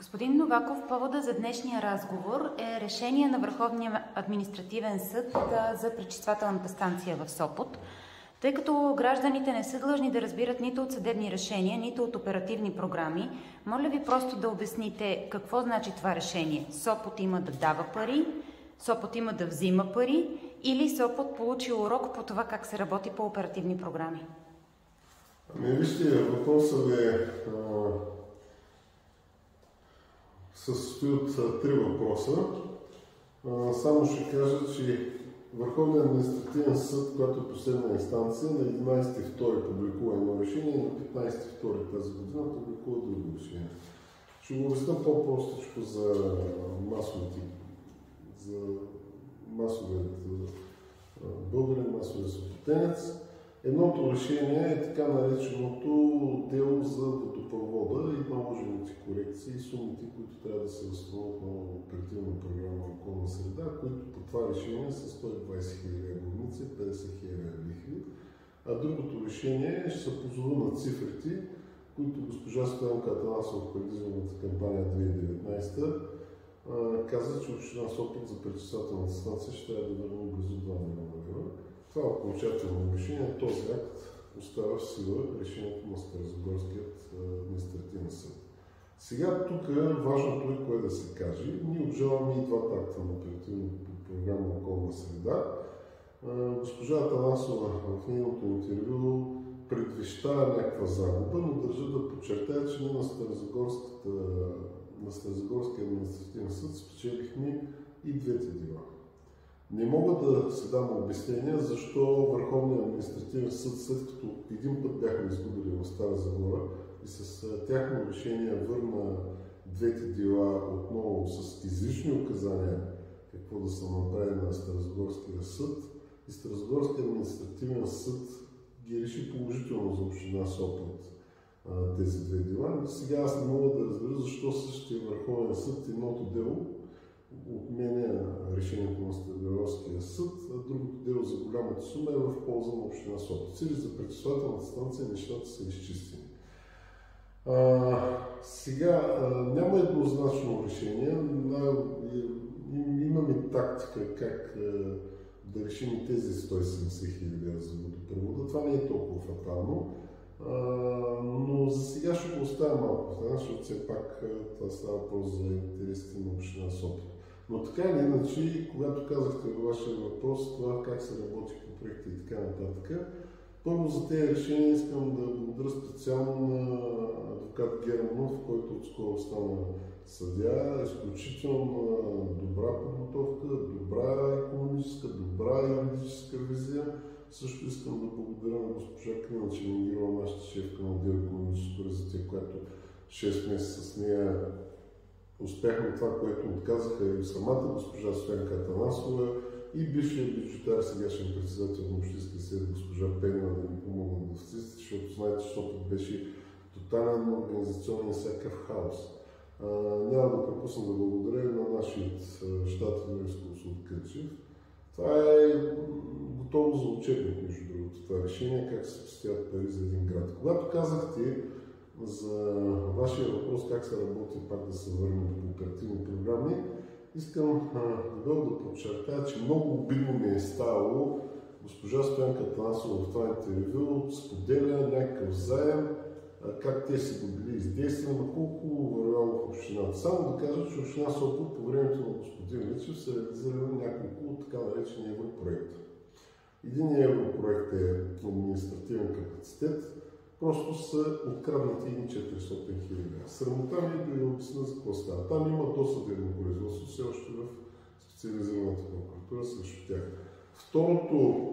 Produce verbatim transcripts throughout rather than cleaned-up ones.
Господин Новаков, повода за днешния разговор е решение на Върховния административен съд за пречиствателната станция в Сопот. Тъй като гражданите не са длъжни да разбират нито от съдебни решения, нито от оперативни програми, моля ви просто да обясните какво значи това решение. Сопот има да дава пари, Сопот има да взима пари или Сопот получи урок по това как се работи по оперативни програми? Ами вижте, въпросът е се състои от три въпроса. А, само ще кажа, че Върховният административен съд, който е последна инстанция, на единадесети февруари публикува едно решение и на петнадесети февруари тази година публикува друго решение. Ще го обясня по-простичко за масовите, за масовият българин, масовият сопотенец. Едното решение е така нареченото дело за водопровода и наложените корекции и сумите, които трябва да се възстановят на оперативна програма околна среда, които по това решение са сто и двадесет хиляди главници, петдесет хиляди лихви. А другото решение ще се позова на цифрите, които госпожа Стоянка Атанасова в предизборната кампания две хиляди и деветнадесета каза, че община Сопот за пречиствателната станция ще трябва да върне близо два милиона лева. Това е окончателно решение. Този акт остава в сила решението на Старозагорският административен съд. Сега тук важното е кое да се каже. Ние обжалваме и двата акта на оперативна програма околна среда. Госпожа Атанасова в нейното интервю предвещава някаква загуба, но държа да подчертая, че ние на на Старозагорския административен съд спечелихме и двете дела. Не мога да се дам обяснение защо Върховният административен съд, след като един път бяхме изгубили в Стара Загора и с тяхно решение върна двете дела отново с изрични указания какво да се направи на Старозагорския съд, и Старозагорския административен съд ги реши положително за община Сопот тези две дела. Сега аз не мога да разбера защо същия Върховен съд едното дело отменя решението на Старозагорския съд, а другото дело за голямата сума е в полза на община Сопот. Цели за пречиствателната станция нещата са изчистени. А, сега а, няма еднозначно решение. А, имаме тактика как а, да решим и тези сто и седемдесет хиляди за водопровода. Това не е толкова фатално. Uh, но за сега ще го оставя малко, защото все пак това става въпрос за интересите на община Сопот. Но така или иначе, когато казахте във вашия въпрос това как се работи по проекта и така нататък, първо за тези решения искам да благодаря специално на адвокат Германов, който отскоро стана съдия. Изключително добра подготовка, добра икономическа, добра юридическа визия. Също искам да благодаря на госпожа Клина Чемингирова, нашата шефка на отдел икономическо развитие, която шест месеца с нея успяхме това, което отказаха и самата госпожа Стоянка Атанасова и бившия бюджетар, сегашен председател на Общинския съвет, госпожа Пенева, да ми помогнат да вцисти, защото знаете, че Сопот беше тотален организационен всякакъв хаос. А, няма да пропусна да благодаря на нашия щатен юрисконсулт Кърчев. Това е готово за учебник, между другото, това решение, как се спестяват пари за един град. Когато казахте за вашия въпрос как се работи, пак да се върнем по оперативни програми, искам дебело да подчертая, че много обидно ми е ставало госпожа Стоянка Атанасова в това интервю споделя някакъв заем, как те си го били издействани, на колко вървяло в общината. Само да кажа, че община Сопот по времето на господин Личев се реализира няколко от така наречени европроекта. Един европроект е административен капацитет, просто са откраднати едни четиристотин хиляди. Срамота ми е да ви обясня за какво става. Там има досъдебно производство, все още в специализираната прокуратура срещу тях. Второто,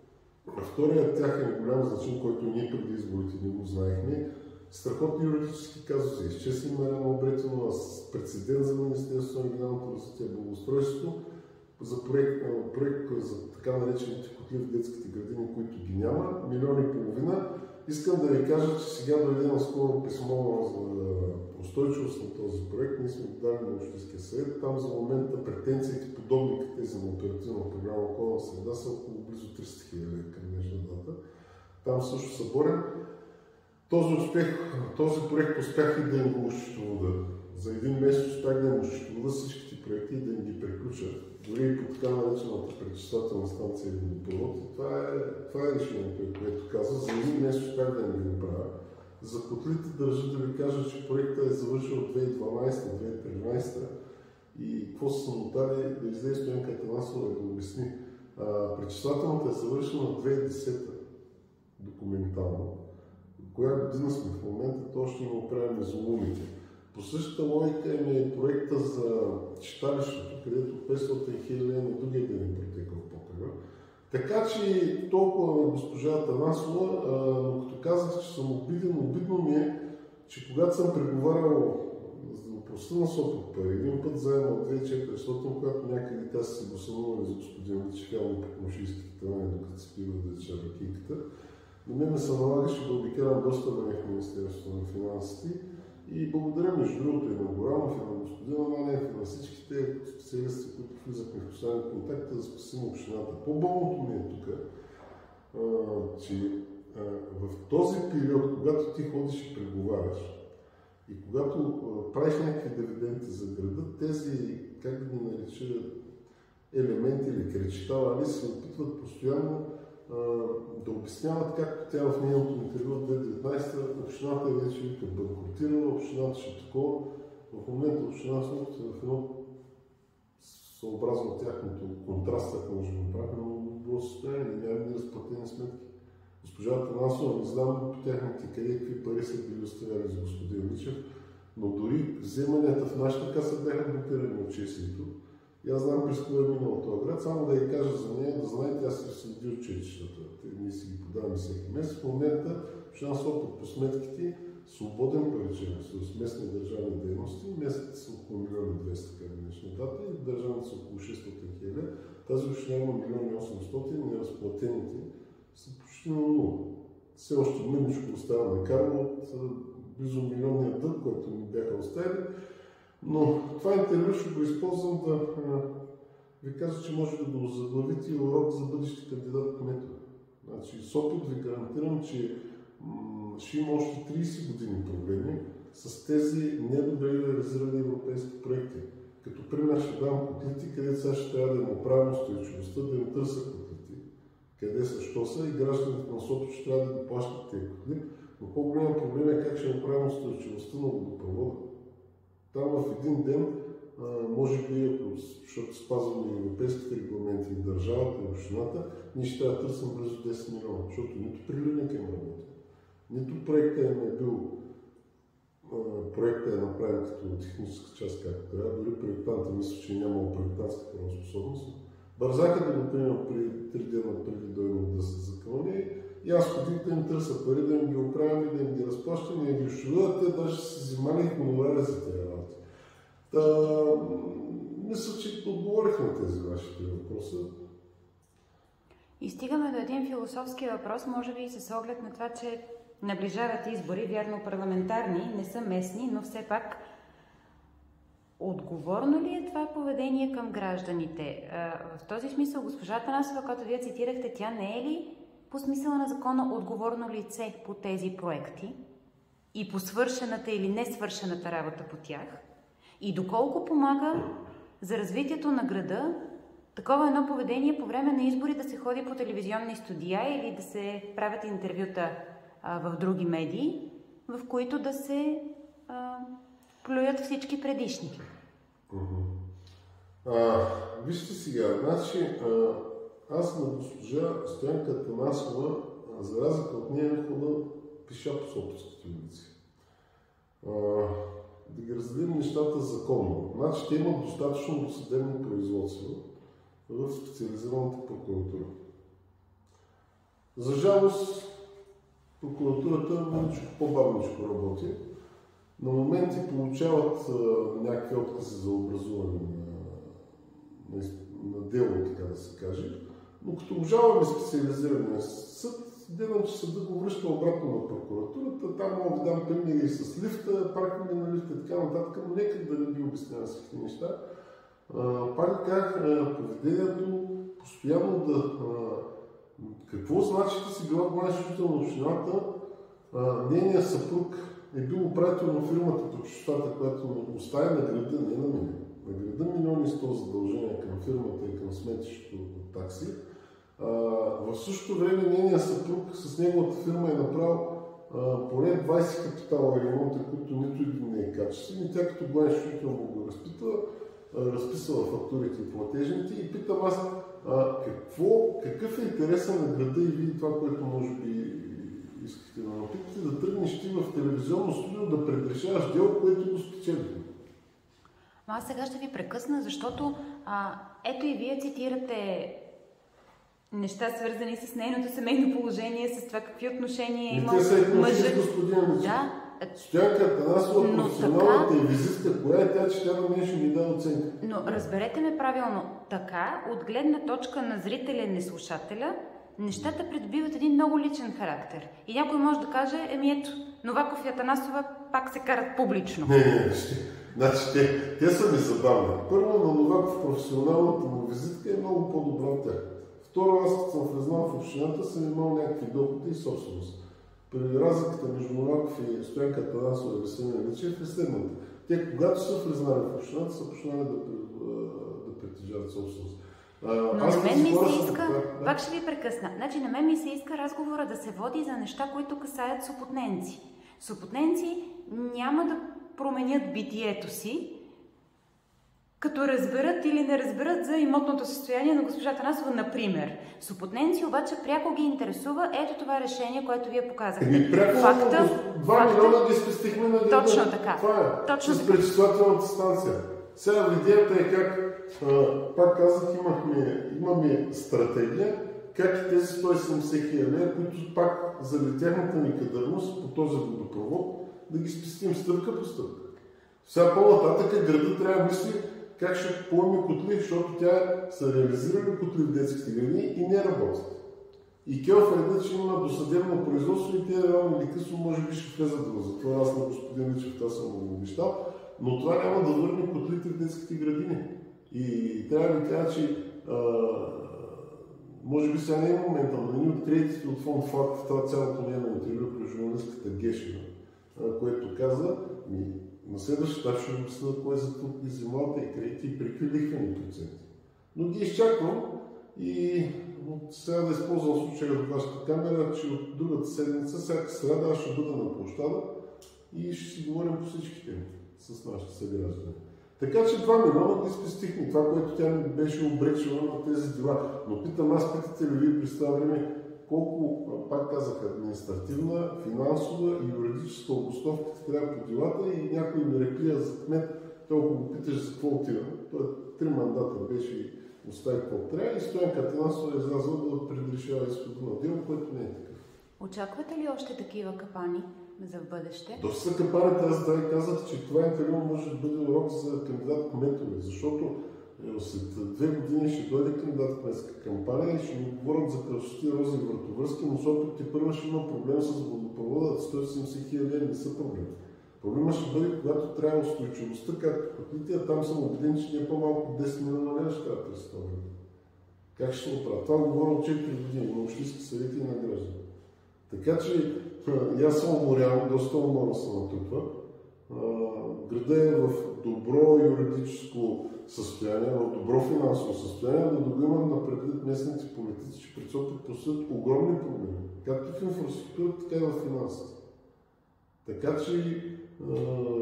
вторият тяхен голям начин, който ние преди изборите не го знаехме, страхотни юридически казуси. Изчезли Марияна Обретинова с прецедент за Министерството на регионалното развитие и благоустройството за проект, проект за така наречените котли в детските градини, които ги няма, милион и половина. Искам да ви кажа, че сега дойде наскоро писмо за устойчивост на този проект. Ние сме дали на Общинския съвет. Там за момента претенциите, подобни като тези на оперативна програма околна среда, са около близо триста хиляди към днешна дата. Там също са борен. Този, успех, този проект успях и да им го осчетовода. За един месец успях да им осчетовода всичките проекти и да им ги приключа. Дори и по така наречената пречиствателна станция и водопровод. Това е, това е решението, което каза. За един месец успях да им ги направя. За котлите държа да ви кажа, че проектът е завършил от две хиляди и дванадесета - две хиляди и тринадесета и какво са самотали да излезе Стоянка Атанасова и да обясни. А, пречиствателната е завършена в две хиляди и десета документално. Коя година сме в момента, то ще им оправим изолумите. По същата логика е и проекта за читалището, където петстотин хиляди на другия ден е протекал покрива. Така че толкова на госпожа Атанасова, но като казах, че съм обиден, обидно ми е, че когато съм преговарял за да опростя на Сопот пари, един път заедно от две хиляди и четиристотин, когато някъде те са се гласували за господин Личев, явно по комшийските тъмани, докато се пива да деча ракийката, на мен ми се налагаше да обикарам доста време в Министерството на финансите и благодаря между другото и на Горанов, и на господин Ананев, и на всичките специалисти, които влизахме в постоянни контакти да спасим общината. По-болното ми е тук, че а, в този период, когато ти ходиш и преговаряш и когато а, правиш някакви дивиденти за града, тези, как да ги нареча, елементи или кречетавали се опитват постоянно да обясняват, както тя в нейното интервю от две хиляди и деветнадесета общината е вече вика банкротирала, общината ще такова. В момента община Сопот е в едно съобразно тяхното контраст, ако може да направим, но добро състояние, няма ни разплатени сметки. Госпожа Атанасова, не знам по тяхните къде какви пари са били оставяли за господин Личев, но дори вземанията в нашата каса бяха блокирани от ЧСИ-то. И аз знам през кое е минал този град, само да я кажа за нея, да знаете, аз се следи отчетищата. Ние си ги подаваме всеки месец. В момента община Сопот по сметките свободен паричен с местни държавни дейности. Местните са около милион и двеста към днешна дата и държавните са около шестстотин хиляди. Тази община има милион и осемстотин, неразплатените са почти на нула. Все още мъничко остава на карма от близо милионния дълг, който ми бяха оставили. Но това интервю ще го използвам да а, ви кажа, че може да го заглавите и урок за бъдещи кандидат кметове. Значи, Сопот ви гарантирам, че м- ще има още тридесет години проблеми с тези недобре реализирани европейски проекти. Като пример ще дам котлите, където сега ще трябва да им оправим устойчивостта, да им търсят котлите. Къде са, що са и гражданите на Сопот ще трябва да ги плащат тези котли. Но по-голям проблем е как ще оправим устойчивостта на водопровода. Там в един ден, а, може би, защото спазваме европейските регламенти и държавата и общината, ние ще трябва да търсим близо десет милиона, защото нито приливника им работи, нито проектът им е бил, а, проектът е направен като техническа част, както трябва, дори проектанта мисля, че няма проектантска правоспособност. Бързаха да го приемат преди три дена преди дойдем да се закълне и аз ходих да им търся пари, да им ги оправям и да им ги разплащам и да ги шудуват, те даже се взимали и хонорари за тези работи. Та, мисля, че отговорих на тези вашите въпроса. И стигаме до един философски въпрос, може би и с оглед на това, че наближават избори, вярно парламентарни, не са местни, но все пак отговорно ли е това поведение към гражданите? В този смисъл госпожа Атанасова, която вие цитирахте, тя не е ли по смисъла на закона отговорно лице по тези проекти и по свършената или не свършената работа по тях? И доколко помага за развитието на града такова едно поведение по време на избори да се ходи по телевизионни студия или да се правят интервюта а, в други медии, в които да се а, плюят всички предишни? А, вижте сега, значи а, аз на госпожа Стоянка Атанасова, за разлика от нея, хода пиша по Сопотските улици. А, да ги разделим нещата законно. Значи те имат достатъчно досъдебно производство в специализираната прокуратура. За жалост, прокуратурата малко по-бавничко работи. На моменти получават а, някакви откази за образуване на, на, на дело, така да се каже. Но като обжалваме специализирания съд, гледам, че съда го връща обратно на прокуратурата. Там мога да дам примери с лифта, паркинга на лифта и така нататък, но нека да не ги обяснявам всички неща. А, пак как поведението постоянно да... А, какво значи да си била главен служител на общината, нейният съпруг е бил управител на фирмата по чистотата, която му оставя на града, не на мен. На града милиони и сто задължения към фирмата и към сметището от такси. А, в същото време нейният съпруг с неговата фирма е направил а, поне двайсет капитала ремонта, които нито един не е качествен. И тя като главен счетоводител му го разпитва, разписала фактурите и платежните и питам аз а, какво, какъв е интересът на града и види това, което може би искате да напитате, да тръгнеш ти в телевизионно студио да предрешаваш дело, което го спечели. Аз сега ще ви прекъсна, защото а, ето и вие цитирате неща, свързани с нейното семейно положение, с това какви отношения има мъжът. Да. Стоянка Атанасова, професионалната и визитка, коя е тя, че тя на мен ще ми даде оценка. Но разберете ме правилно, така, от гледна точка на зрителя и слушателя, нещата придобиват един много личен характер. И някой може да каже, еми ето, Новаков и Атанасова пак се карат публично. Не, не, не, ще. Значи, те, те са ми забавни. Първо, на Новаков професионалната му визитка е много по-добра от тях. Второ, аз като съм влезнал в общината, съм имал някакви доходи и собственост. При разликата между Новаков и Стоянка Атанасова и Веселин Личев е следната. Те, когато са влезнали в общината, са почнали да, да притежават собственост. Но на мен ми се иска, да? Пак ще ви прекъсна, значи на мен ми се иска разговора да се води за неща, които касаят сопотненци. Сопотненци няма да променят битието си, като разберат или не разберат за имотното състояние на госпожа Атанасова, например. Сопотненци обаче пряко ги интересува ето това решение, което вие показахте. Еми, пряко факта, два милиона ги спестихме на града. Точно така. Това е. Точно с пречиствателната станция. Сега идеята е как, а, пак казах, имахме, имаме стратегия, как и тези сто и седемдесет хиляди, които пак заради тяхната ни кадърност по този водопровод, да ги спестим стъпка по стъпка. Сега по-нататък града трябва да мисли как ще поеме котли, защото тя са реализирали котли в детските градини и не работят. И Келф реда, че има досъдебно производство и те рано или късно може би ще влезат в затвора. Аз на господин Личев това съм го обещал, но това няма да върне котлите в детските градини. И трябва да ви кажа, че а, може би сега не е момента, но едни от кредитите от фонд ФАК в това цялото нейно интервю при журналистката Гешева, което каза, ми, на следващия етап ще обясня кой е за тук и взималата и кредити и при какви лихвени проценти. Но ги изчаквам и от сега да използвам случая от вашата камера, че от другата седмица, всяка среда аз ще бъда на площада и ще си говорим по всички теми с нашите съграждани. Така че два милиона ги спестихме. Това, което тя ми беше обречена на тези дела. Но питам аз, питате ли вие през това време, колко, пак казах, административна, финансова и юридическа обосновка трябва по делата и някой ми реплия за кмет, толкова го питаш за какво отива. Той три мандата беше и остави какво трябва и Стоянка Атанасова е излязла да предрешава изхода на дело, което не е такъв. Очаквате ли още такива капани за в бъдеще? Доста са капаните. Аз да ви казах, че това интервю може да бъде урок за кандидат кметове, защото след две години ще дойде кандидат кметска кампания и ще ни говорят за красоти, рози и въртовръзки, но Сопот те първо ще има проблем с водопровода, сто и седемдесет хиляди не са проблем. Проблема ще бъде, когато трябва устойчивостта, както котлите, а там съм убеден, че не е по-малко десет милиона лева ще трябва през това време. Как ще го правя? Това говоря от четири години на общински съвети и на граждани. Така че и аз съм уморян, доста уморен съм натрупва. Града е в добро юридическо състояние, в добро финансово състояние, да го имат напред местните политици, че пред Сопот посредят огромни проблеми, както в инфраструктурата, така и в финансите. Така че а,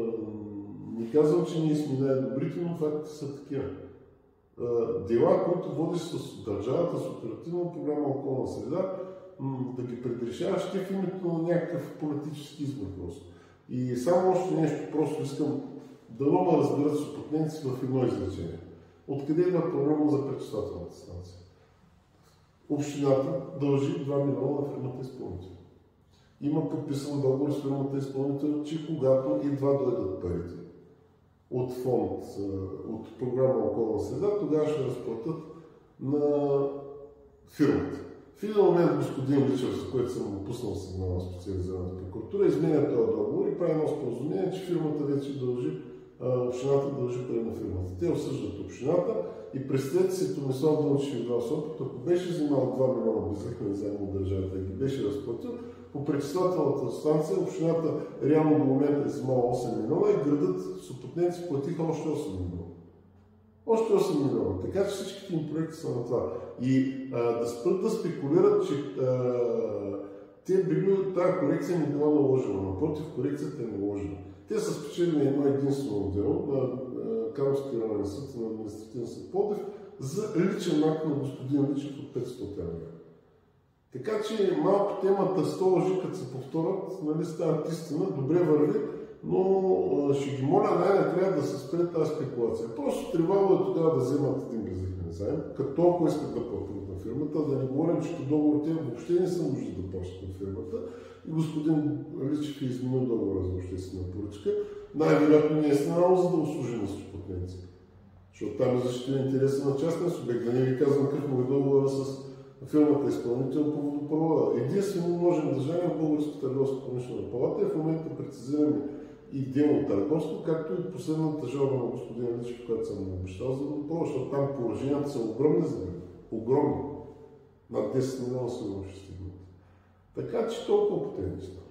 не казвам, че ние сме най-добрите, но фактите са такива. А, дела, които водиш с държавата, с оперативна програма околна среда, да ги предрешаваш ти в името на някакъв политически избор просто. И само още нещо просто искам да много разберат сопотненци в едно изречение. Откъде има проблема за пречиствателната станция? Общината дължи два милиона на фирмата изпълнител. Има подписан договор с фирмата изпълнител, че когато едва дойдат парите от фонд, от програма околна среда, тогава ще разплатят на фирмата. В един момент господин Личев, за което съм му пуснал сигнал на специализираната прокуратура, изменя този договор и прави едно споразумение, че фирмата вече дължи, общината дължи пари на фирмата. Те осъждат общината и представете си Томислав Дончев и Сопот, ако беше взимал два милиона безлихвени заедно от държавата и ги беше разплатил, по пречиствателната станция общината реално до момента е взимала осем милиона и градът Сопотненци платиха още осем милиона. Още осем милиона. Така че всичките им проекти са на това. И а, да спрат да спекулират, че а, те били, тази корекция не била наложена. Напротив, корекцията е наложена. Те са спечелили едно единствено дело на Карловския районен съд и на административен съд Пловдив за личен акт на господин Личев от петстотин лева. Така че малко темата сто лъжи, като се повторят, нали, стават истина, добре върви, но ще ги моля най-накрая да се спре тази спекулация. Просто трябвало е тогава да вземат един безлихвен заем, като толкова искат да платят на фирмата, да не говорим, че по договор те въобще не са нужди да плащат на фирмата и господин Личев е изменил договора за обществена поръчка. Най-вероятно не е станало, за да услужи на Сопотненци. Защото там е защитен интереса на частния субект. Да не ви казвам какъв му е договора с фирмата изпълнител по водопровода. Единствено можем да женем в Българската търговско-промишлена палата и в момента прецизираме и дело търговско, както и последната жалба на господин Личев, която съм му обещал за водопровод, защото там положенията са огромни за мен. Огромни. Над десет милиона сигурно ще стигнат. Така че толкова по тези неща.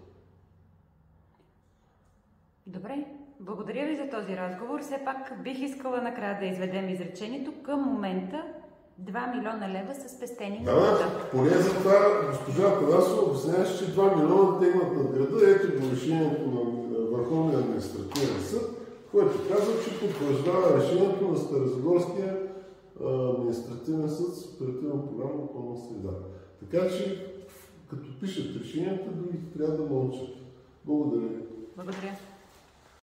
Добре, благодаря ви за този разговор. Все пак бих искала накрая да изведем изречението. Към момента два милиона лева са спестени да, на града. Поне за това госпожа Атанасова обясняваше, че два милиона тегнат на града. Ето го решението на Върховния административен съд, който казва, че потвърждава решението на Старозагорския административен съд с оперативна програма околна среда. Така че, като пишат решенията, другите трябва да мълчат. Благодаря. Благодаря.